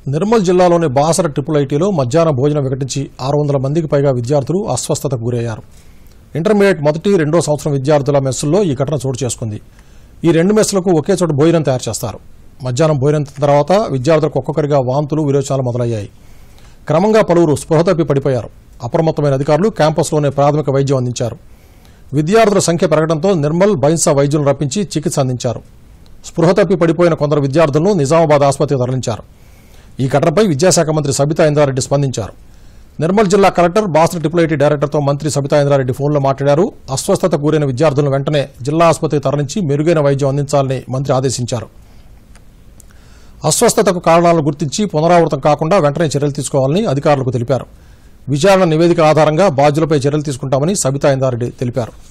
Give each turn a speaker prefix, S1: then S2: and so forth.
S1: నిర్మల్ జిల్లాలోని బాసర ట్రిపుల్ ఐటీలో మధ్యాహ్న భోజనం వికటించి 600 మందికి పైగా విద్యార్థులు అస్వస్థతకు గురయ్యారు. ఇంటర్మీడియట్ మొదటి, రెండో సంవత్సరం విద్యార్థుల మెస్సుల్లో ఈ ఘటన చోటు చేసుకుంది. ఈ రెండు మెస్సులకు ఒకే చోట భోజనం తయారు చేస్తారు. మధ్యాహ్నం భోజనం తర్వాత విద్యార్థులకు ఒక్కొక్కరిగా వాంతులు, విరోచనాలు మొదలయ్యాయి. క్రమంగా పలువురు స్పృహ తప్పి పడిపోయారు. అప్రమత్తమైన అధికారులు క్యాంపస్లోనే ప్రాథమిక వైద్యం అందించారు. విద్యార్థుల సంఖ్య పెరగడంతో నిర్మల్, బైన్సా వైద్యులను రప్పించి చికిత్స అందించారు. స్పృహ తప్పి పడిపోయిన కొందరు విద్యార్థులను నిజామాబాద్ ఆసుపత్రికి తరలించారు. ఈ ఘటనపై విద్యాశాఖ మంత్రి సబితా ఇంద్రారెడ్డి స్పందించారు. నిర్మల్ జిల్లా కలెక్టర్, బాసర ట్రిపుల్ ఐటీ డైరెక్టర్తో మంత్రి సబితా ఇంద్రారెడ్డి ఫోన్లో మాట్లాడారు. అస్వస్థతకు గురైన విద్యార్థులను వెంటనే జిల్లా ఆసుపత్రికి తరలించి మెరుగైన వైద్యం అందించాలని మంత్రి ఆదేశించారు. అస్వస్థతకు కారణాలను గుర్తించి పునరావృతం కాకుండా వెంటనే చర్యలు తీసుకోవాలని అధికారులకు తెలిపారు. విచారణ నివేదికల ఆధారంగా బాధ్యులపై చర్యలు తీసుకుంటామని సబితా ఇంద్రారెడ్డి తెలిపారు.